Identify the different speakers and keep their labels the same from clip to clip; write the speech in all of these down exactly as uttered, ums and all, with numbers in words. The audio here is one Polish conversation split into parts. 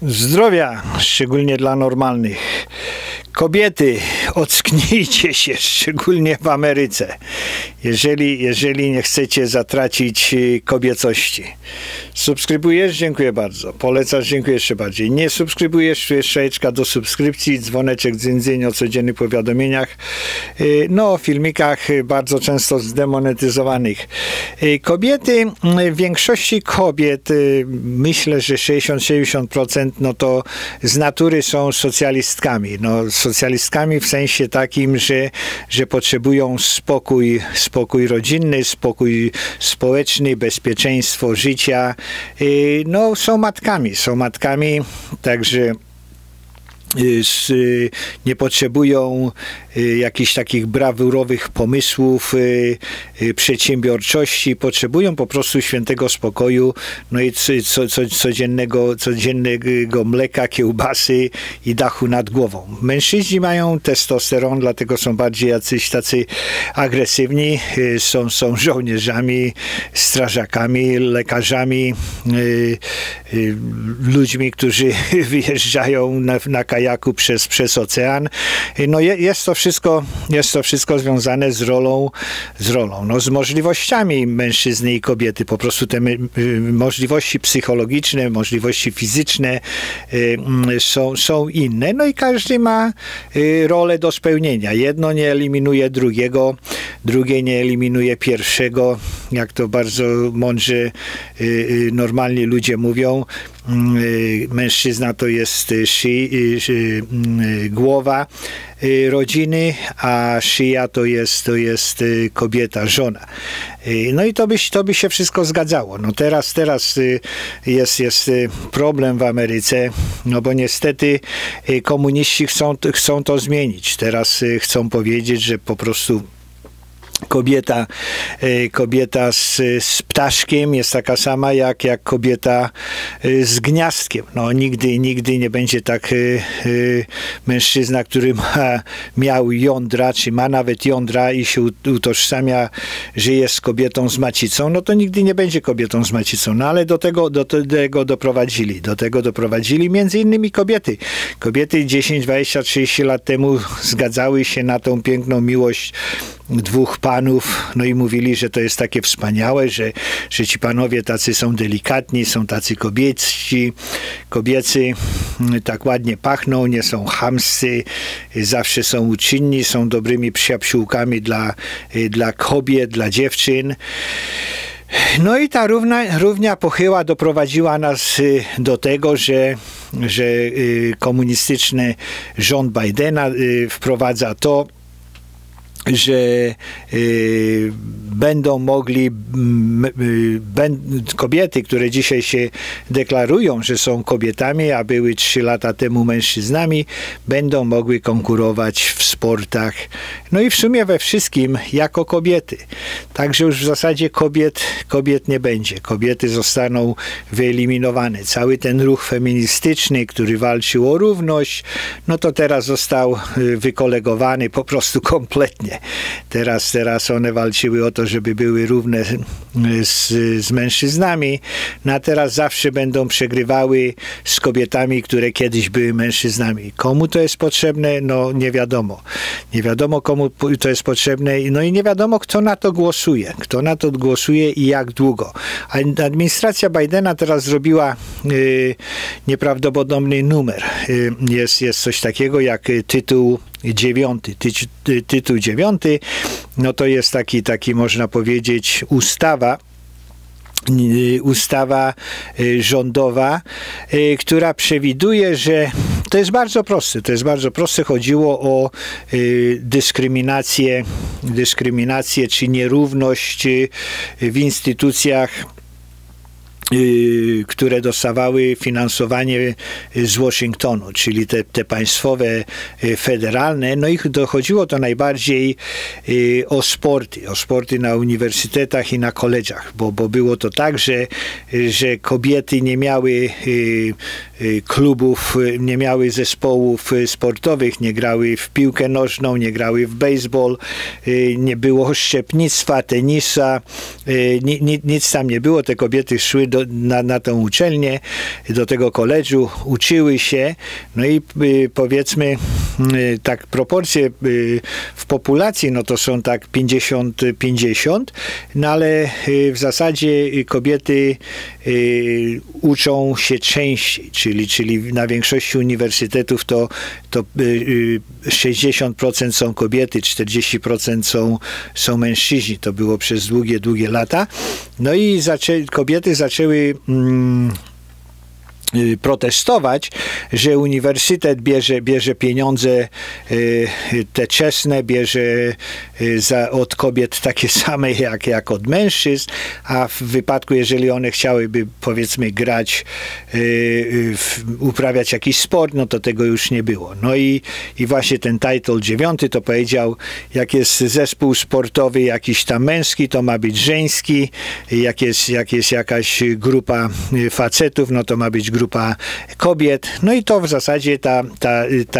Speaker 1: Zdrowia, szczególnie dla normalnych. Kobiety, ocknijcie się, szczególnie w Ameryce, jeżeli, jeżeli nie chcecie zatracić kobiecości. Subskrybujesz? Dziękuję bardzo. Polecasz? Dziękuję jeszcze bardziej. Nie subskrybujesz? Tu jest strzałeczka do subskrypcji, dzwoneczek dzyń o codziennych powiadomieniach, no o filmikach bardzo często zdemonetyzowanych. Kobiety, w większości kobiet, myślę, że sześćdziesiąt do siedemdziesięciu procent, no to z natury są socjalistkami. No, socjalistkami w sensie takim, że, że potrzebują spokój, spokój rodzinny, spokój społeczny, bezpieczeństwo życia. No, są matkami, są matkami, także nie potrzebują jakichś takich brawurowych pomysłów, przedsiębiorczości, potrzebują po prostu świętego spokoju, no i co, co, codziennego, codziennego mleka, kiełbasy i dachu nad głową. Mężczyźni mają testosteron, dlatego są bardziej jacyś tacy agresywni, są, są żołnierzami, strażakami, lekarzami, ludźmi, którzy wyjeżdżają na, na kajaku przez, przez ocean. No je, jest to wszystko, jest to wszystko związane z rolą, z rolą, no z możliwościami mężczyzny i kobiety. Po prostu te możliwości psychologiczne, możliwości fizyczne y, są, są inne. No i każdy ma y, rolę do spełnienia. Jedno nie eliminuje drugiego, drugie nie eliminuje pierwszego. Jak to bardzo mądrze y, y, normalni ludzie mówią, mężczyzna to jest szy, głowa rodziny, a szyja to jest, to jest kobieta, żona. No i to by, to by się wszystko zgadzało. No teraz, teraz jest, jest problem w Ameryce, no bo niestety komuniści chcą, chcą to zmienić. Teraz chcą powiedzieć, że po prostu Kobieta, kobieta z, z ptaszkiem jest taka sama jak, jak kobieta z gniazdkiem. No, nigdy, nigdy nie będzie tak mężczyzna, który ma, miał jądra, czy ma nawet jądra i się utożsamia, że jest kobietą z macicą, no to nigdy nie będzie kobietą z macicą. No ale do tego, do tego doprowadzili. Do tego doprowadzili między innymi kobiety. Kobiety dziesięć, dwadzieścia, trzydzieści lat temu zgadzały się na tą piękną miłość dwóch panów, no i mówili, że to jest takie wspaniałe, że, że ci panowie tacy są delikatni, są tacy kobiecy, kobiecy, tak ładnie pachną, nie są chamscy, zawsze są uczynni, są dobrymi przyjaciółkami dla, dla kobiet, dla dziewczyn. No i ta równa, równia pochyła doprowadziła nas do tego, że, że komunistyczny rząd Bidena wprowadza to, że y, będą mogli m, y, ben, kobiety, które dzisiaj się deklarują, że są kobietami, a były trzy lata temu mężczyznami, będą mogły konkurować w sportach, no i w sumie we wszystkim jako kobiety. Także już w zasadzie kobiet, kobiet nie będzie. Kobiety zostaną wyeliminowane. Cały ten ruch feministyczny, który walczył o równość, no to teraz został wykolegowany po prostu kompletnie. Teraz, teraz one walczyły o to, żeby były równe z, z mężczyznami, no a teraz zawsze będą przegrywały z kobietami, które kiedyś były mężczyznami. Komu to jest potrzebne? No nie wiadomo. Nie wiadomo, komu to jest potrzebne, no i nie wiadomo, kto na to głosuje. Kto na to głosuje i jak długo. Administracja Bidena teraz zrobiła y, nieprawdopodobny numer. Y, jest, jest coś takiego jak tytuł dziewiąty. Ty, ty, tytuł dziewiąty, no to jest taki, taki można powiedzieć ustawa, ustawa rządowa, która przewiduje, że to jest bardzo proste, to jest bardzo proste, chodziło o dyskryminację, dyskryminację czy nierówność w instytucjach, które dostawały finansowanie z Waszyngtonu, czyli te, te państwowe, federalne, no i dochodziło to najbardziej o sporty, o sporty na uniwersytetach i na college'ach, bo, bo było to tak, że, że kobiety nie miały klubów, nie miały zespołów sportowych, nie grały w piłkę nożną, nie grały w baseball, nie było szczepnictwa, tenisa, nic tam nie było. Te kobiety szły do, na, na tę uczelnię, do tego koledżu, uczyły się, no i powiedzmy tak proporcje w populacji, no to są tak pięćdziesiąt pięćdziesiąt, no ale w zasadzie kobiety uczą się częściej, czyli, czyli na większości uniwersytetów to, to sześćdziesiąt procent są kobiety, czterdzieści procent są, są mężczyźni. To było przez długie, długie lata. No i zaczę, kobiety zaczęły mm, protestować, że uniwersytet bierze, bierze pieniądze te czesne, bierze za, od kobiet takie same jak, jak od mężczyzn, a w wypadku, jeżeli one chciałyby, powiedzmy, grać, uprawiać jakiś sport, no to tego już nie było. No i, i właśnie ten Title dziewiąty to powiedział, jak jest zespół sportowy jakiś tam męski, to ma być żeński, jak jest, jak jest jakaś grupa facetów, no to ma być grupa grupa kobiet. No i to w zasadzie ta, ta, ta,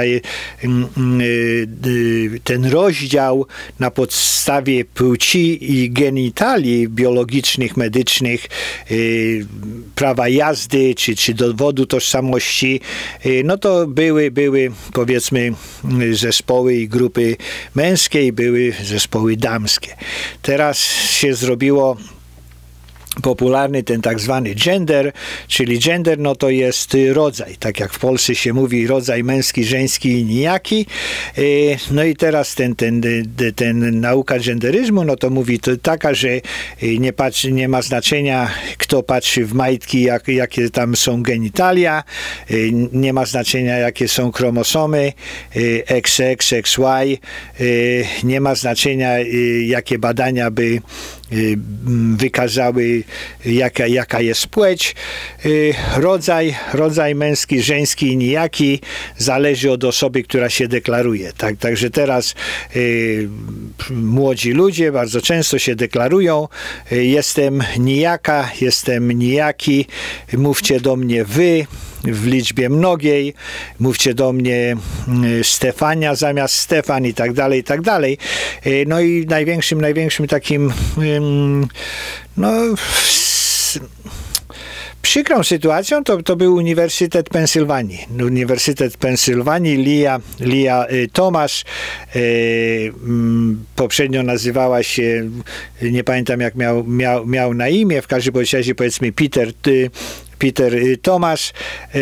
Speaker 1: ten rozdział na podstawie płci i genitaliów biologicznych, medycznych, prawa jazdy czy, czy dowodu tożsamości, no to były, były powiedzmy zespoły i grupy męskie i były zespoły damskie. Teraz się zrobiło popularny ten tak zwany gender, czyli gender, no to jest rodzaj, tak jak w Polsce się mówi rodzaj męski, żeński i nijaki. No i teraz ten, ten, ten, ten nauka genderyzmu, no to mówi to taka, że nie, patrzy, nie ma znaczenia, kto patrzy w majtki, jak, jakie tam są genitalia, nie ma znaczenia, jakie są chromosomy, X X, X Y, nie ma znaczenia, jakie badania by wykazały, jaka, jaka jest płeć. Rodzaj, rodzaj męski, żeński i nijaki zależy od osoby, która się deklaruje. Tak, także teraz y, młodzi ludzie bardzo często się deklarują, jestem nijaka, jestem nijaki, mówcie do mnie wy, w liczbie mnogiej, mówcie do mnie Stefania zamiast Stefan i tak dalej, i tak dalej. No i największym, największym takim no przykrą sytuacją to, to był Uniwersytet Pensylwanii. Uniwersytet Pensylwanii, Lia, Lia Thomas, e, m, poprzednio nazywała się, nie pamiętam jak miał, miał, miał na imię, w każdym razie powiedzmy Peter, ty, Peter Thomas, e,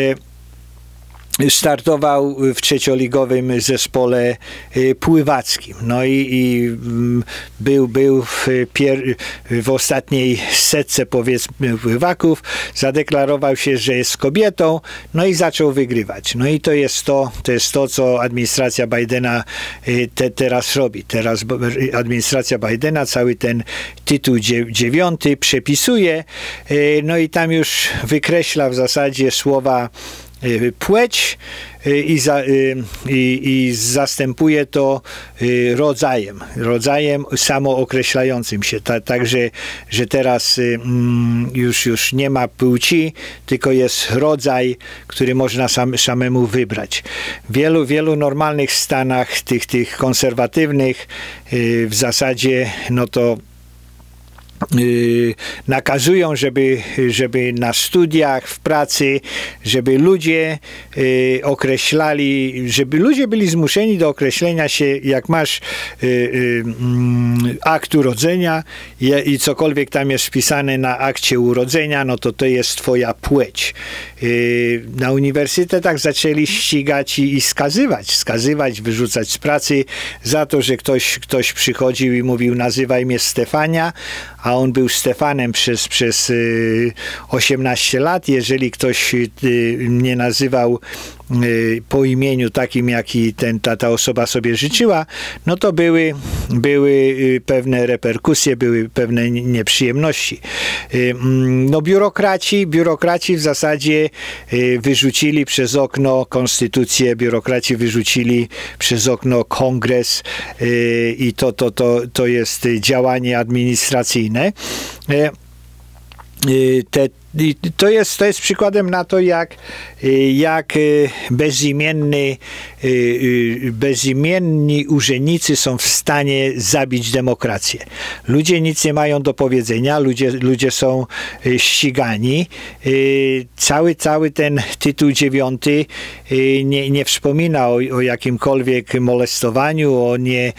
Speaker 1: startował w trzecioligowym zespole pływackim. No i, i był, był w, pier, w ostatniej setce, powiedzmy, pływaków, zadeklarował się, że jest kobietą, no i zaczął wygrywać. No i to jest to, to jest to, co administracja Bidena te, teraz robi. Teraz administracja Bidena cały ten tytuł dziewiąty przepisuje, no i tam już wykreśla w zasadzie słowa płeć i, za, i, i zastępuje to rodzajem, rodzajem samookreślającym się. Ta, także, że teraz już, już nie ma płci, tylko jest rodzaj, który można sam, samemu wybrać. W wielu, wielu normalnych stanach, tych, tych konserwatywnych, w zasadzie, no to Yy, nakazują, żeby, żeby na studiach, w pracy, żeby ludzie yy, określali, żeby ludzie byli zmuszeni do określenia się, jak masz yy, yy, akt urodzenia i, i cokolwiek tam jest wpisane na akcie urodzenia, no to to jest twoja płeć. Yy, na uniwersytetach zaczęli ścigać i, i skazywać, skazywać, wyrzucać z pracy za to, że ktoś, ktoś przychodził i mówił, nazywaj mnie Stefania, a on był Stefanem przez, przez y, osiemnaście lat. Jeżeli ktoś y, mnie nazywał y, po imieniu takim, jaki ten, ta, ta osoba sobie życzyła, no to były, były y, pewne reperkusje, były pewne nieprzyjemności. Y, no biurokraci, biurokraci w zasadzie y, wyrzucili przez okno konstytucję, biurokraci wyrzucili przez okno kongres y, i to, to, to, to jest działanie administracyjne. Te, I to jest, to jest przykładem na to, jak, jak bezimienny, bezimienni urzędnicy są w stanie zabić demokrację. Ludzie nic nie mają do powiedzenia, ludzie, ludzie są ścigani. Cały, cały ten tytuł dziewiąty nie, nie wspomina o, o jakimkolwiek molestowaniu, o nie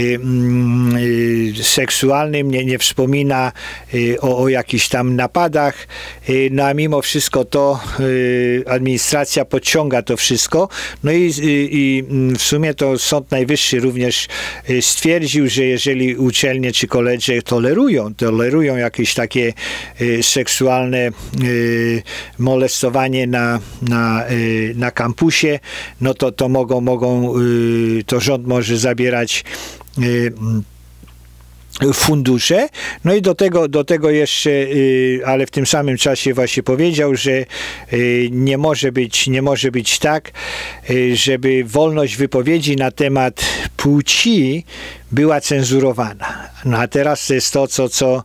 Speaker 1: seksualnym, nie, nie wspomina o, o jakichś tam napadach. No a mimo wszystko to administracja podciąga to wszystko. No i, i w sumie to Sąd Najwyższy również stwierdził, że jeżeli uczelnie czy koledże tolerują, tolerują jakieś takie seksualne molestowanie na, na, na kampusie, no to, to mogą, mogą, to rząd może zabierać fundusze, no i do tego, do tego jeszcze, ale w tym samym czasie właśnie powiedział, że nie może być, nie może być tak, żeby wolność wypowiedzi na temat płci była cenzurowana. No a teraz to jest to, co, co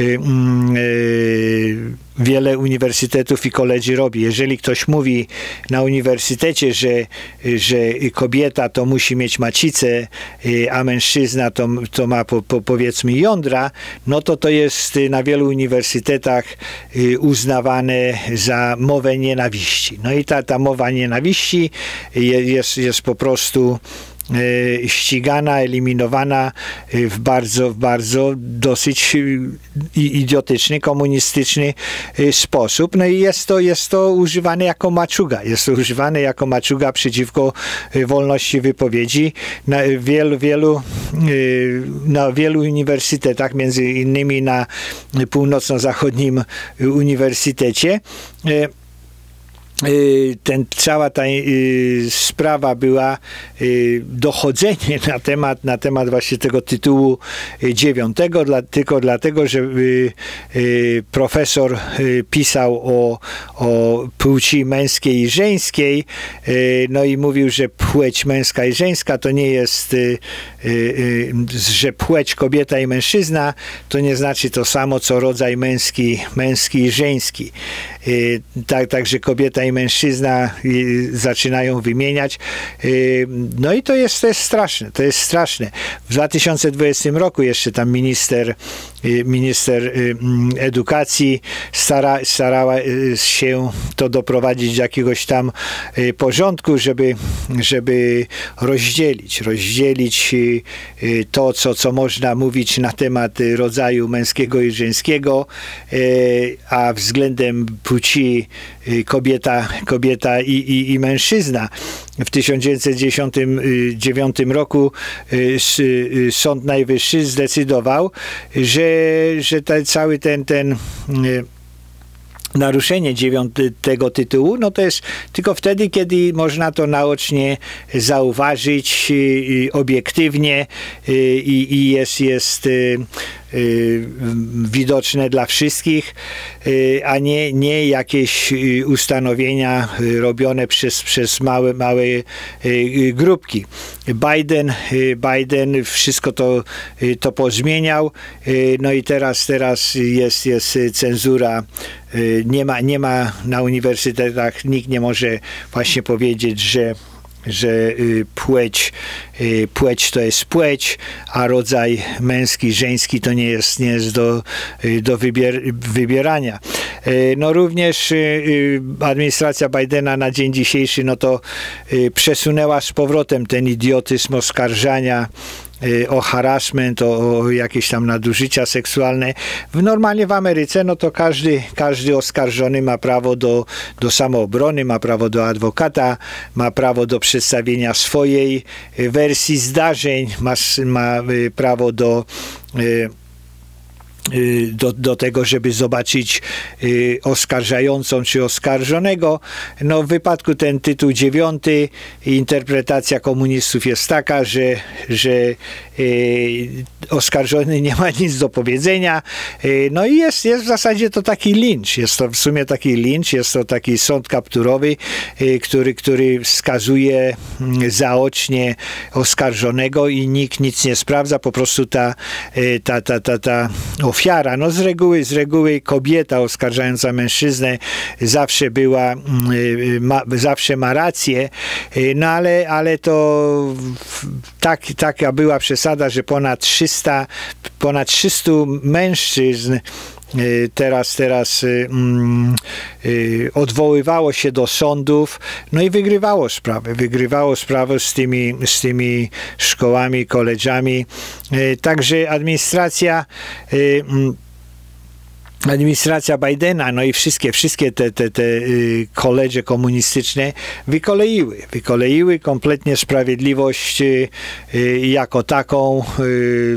Speaker 1: wiele uniwersytetów i kolegii robi. Jeżeli ktoś mówi na uniwersytecie, że, że kobieta to musi mieć macicę, a mężczyzna to, to ma po, po, powiedzmy jądra, no to to jest na wielu uniwersytetach uznawane za mowę nienawiści. No i ta, ta mowa nienawiści jest, jest po prostu ścigana, eliminowana w bardzo, w bardzo dosyć idiotyczny, komunistyczny sposób. No i jest to, jest to używane jako maczuga. Jest to używane jako maczuga przeciwko wolności wypowiedzi na wielu, wielu, na wielu uniwersytetach, między innymi na północno-zachodnim uniwersytecie. Ten, cała ta y, sprawa była y, dochodzenie na temat, na temat właśnie tego tytułu y, dziewiątego, dla, tylko dlatego, że y, y, profesor y, pisał o, o płci męskiej i żeńskiej, y, no i mówił, że płeć męska i żeńska to nie jest, y, y, że płeć kobieta i mężczyzna to nie znaczy to samo, co rodzaj męski, męski i żeński. Y, tak, także kobieta i mężczyzna zaczynają wymieniać. No i to jest, to jest straszne, to jest straszne. W dwa tysiące dwudziestym roku jeszcze tam minister, minister edukacji stara, starała się to doprowadzić do jakiegoś tam porządku, żeby, żeby rozdzielić, rozdzielić to, co, co można mówić na temat rodzaju męskiego i żeńskiego, a względem płci kobieta, kobieta i, i, i mężczyzna. W tysiąc dziewięćset dziewiątym roku Sąd Najwyższy zdecydował, że, że ten, cały ten, ten naruszenie dziewiątego tytułu, no to jest tylko wtedy, kiedy można to naocznie zauważyć obiektywnie i, i jest, jest widoczne dla wszystkich, a nie, nie jakieś ustanowienia robione przez, przez małe, małe grupki. Biden, Biden wszystko to, to pozmieniał, no i teraz, teraz jest, jest cenzura. Nie ma, nie ma na uniwersytetach, nikt nie może właśnie powiedzieć, że że płeć, płeć to jest płeć, a rodzaj męski, żeński to nie jest, nie jest do, do wybier, wybierania. No również administracja Bidena na dzień dzisiejszy no to przesunęła z powrotem ten idiotyzm oskarżania o harassment, o, o jakieś tam nadużycia seksualne. Normalnie w Ameryce, no to każdy, każdy oskarżony ma prawo do, do samoobrony, ma prawo do adwokata, ma prawo do przedstawienia swojej wersji zdarzeń, ma, ma prawo do Do, do tego, żeby zobaczyć y, oskarżającą czy oskarżonego. No w wypadku ten tytuł dziewiąty, interpretacja komunistów jest taka, że, że y, oskarżony nie ma nic do powiedzenia. Y, no i jest, jest w zasadzie to taki lincz. Jest to w sumie taki lincz, jest to taki sąd kapturowy, y, który, który skazuje y, zaocznie oskarżonego i nikt nic nie sprawdza. Po prostu ta, y, ta, ta, ta, ta ofiara. No z reguły, z reguły kobieta oskarżająca mężczyznę zawsze była, ma, zawsze ma rację, no ale, ale to tak, taka była przesada, że ponad trzysta, ponad trzysta mężczyzn teraz, teraz um, y, odwoływało się do sądów, no i wygrywało sprawę, wygrywało sprawę z tymi, z tymi szkołami, koledżami. Y, także administracja y, Administracja Bidena, no i wszystkie, wszystkie te, te, te y, koledże komunistyczne wykoleiły, wykoleiły kompletnie sprawiedliwość y, y, jako taką, y,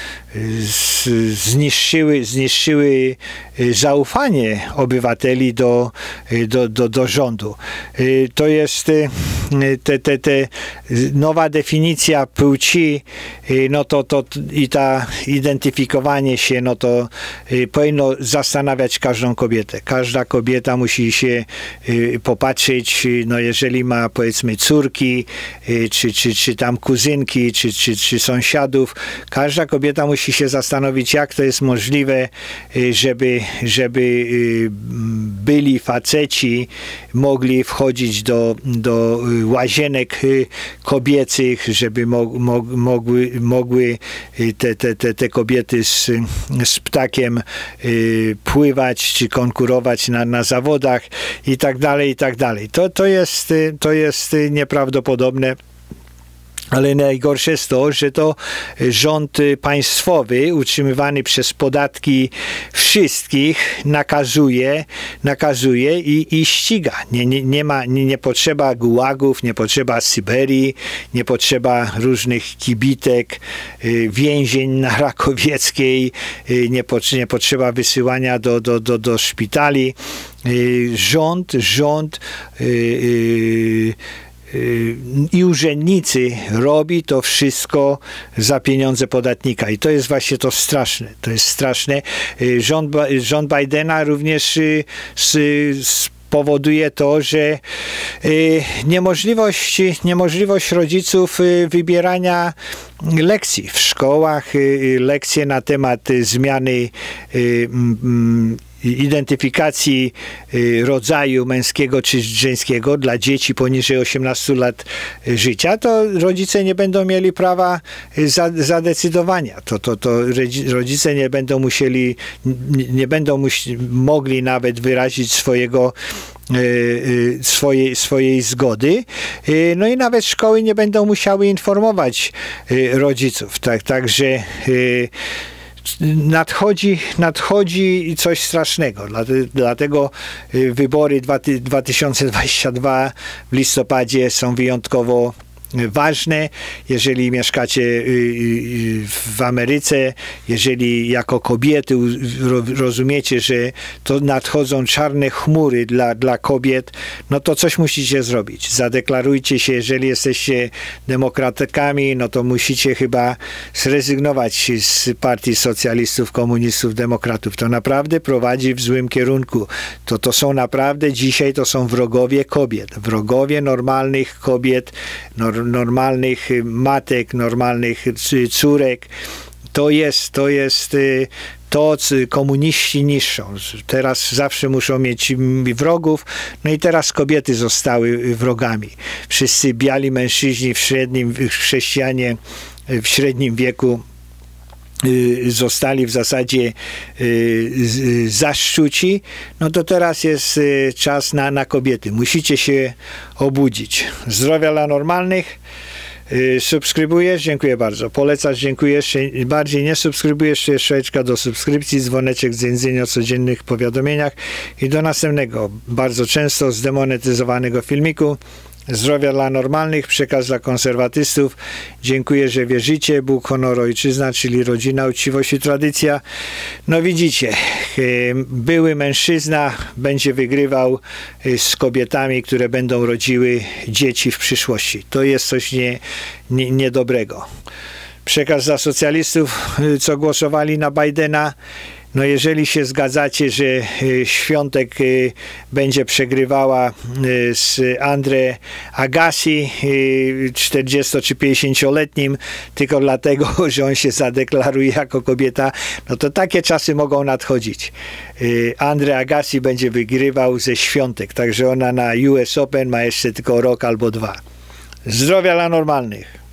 Speaker 1: z, zniszczyły, zniszczyły zaufanie obywateli do, do, do, do rządu. Y, to jest y, te, te, te nowa definicja płci, y, no to, to i ta identyfikowanie się, no to y, powinno zastanawiać każdą kobietę. Każda kobieta musi się y, popatrzeć, no jeżeli ma powiedzmy córki, y, czy, czy, czy tam kuzynki, czy, czy, czy sąsiadów, każda kobieta musi się zastanowić, jak to jest możliwe, y, żeby, żeby y, byli faceci mogli wchodzić do, do łazienek y, kobiecych, żeby mo, mo, mogły, mogły te, te, te, te kobiety z, z ptakiem y, pływać, czy konkurować na, na zawodach i tak dalej, i tak dalej. To, to, jest, to jest nieprawdopodobne. Ale najgorsze jest to, że to rząd państwowy utrzymywany przez podatki wszystkich nakazuje, nakazuje i, i ściga. Nie, nie, nie, ma, nie, nie potrzeba gułagów, nie potrzeba Syberii, nie potrzeba różnych kibitek, więzień na Rakowieckiej, nie, nie potrzeba wysyłania do, do, do, do szpitali. Rząd, rząd yy, i urzędnicy robi to wszystko za pieniądze podatnika i to jest właśnie to straszne, to jest straszne. Rząd, rząd Bidena również spowoduje to, że niemożliwość, niemożliwość rodziców wybierania lekcji w szkołach, lekcje na temat zmiany identyfikacji rodzaju męskiego czy żeńskiego dla dzieci poniżej osiemnastu lat życia, to rodzice nie będą mieli prawa zadecydowania. To, to, to rodzice nie będą musieli, nie będą musi, mogli nawet wyrazić swojego swojej, swojej zgody. No i nawet szkoły nie będą musiały informować rodziców. Tak, także Nadchodzi, nadchodzi coś strasznego, dlatego wybory dwa tysiące dwudziesty drugi w listopadzie są wyjątkowo ważne. Jeżeli mieszkacie w Ameryce, jeżeli jako kobiety rozumiecie, że to nadchodzą czarne chmury dla, dla kobiet, no to coś musicie zrobić. Zadeklarujcie się, jeżeli jesteście demokratykami, no to musicie chyba zrezygnować z partii socjalistów, komunistów, demokratów. To naprawdę prowadzi w złym kierunku. To, to są naprawdę dzisiaj to są wrogowie kobiet. Wrogowie normalnych kobiet, normalnych matek, normalnych córek. To jest, to jest to, co komuniści niszczą. Teraz zawsze muszą mieć wrogów, no i teraz kobiety zostały wrogami. Wszyscy biali mężczyźni w średnim, chrześcijanie w średnim wieku zostali w zasadzie zaszczuci, no to teraz jest czas na, na kobiety. Musicie się obudzić. Zdrowia dla normalnych. Subskrybujesz? Dziękuję bardzo. Polecasz? Dziękuję. Jeszcze bardziej nie subskrybujesz? Jeszcze do subskrypcji, dzwoneczek z jędzenia o codziennych powiadomieniach i do następnego, bardzo często zdemonetyzowanego filmiku. Zdrowia dla normalnych, przekaz dla konserwatystów. Dziękuję, że wierzycie. Bóg, honor, ojczyzna, czyli rodzina, uczciwość i tradycja. No widzicie, były mężczyzna będzie wygrywał z kobietami, które będą rodziły dzieci w przyszłości. To jest coś nie, nie, niedobrego. Przekaz dla socjalistów, co głosowali na Bidena. No jeżeli się zgadzacie, że Świątek będzie przegrywała z Andre Agassi, czterdziesto czy pięćdziesięcioletnim, tylko dlatego, że on się zadeklaruje jako kobieta, no to takie czasy mogą nadchodzić. Andre Agassi będzie wygrywał ze Świątek, także ona na U S Open ma jeszcze tylko rok albo dwa. Zdrowia dla normalnych.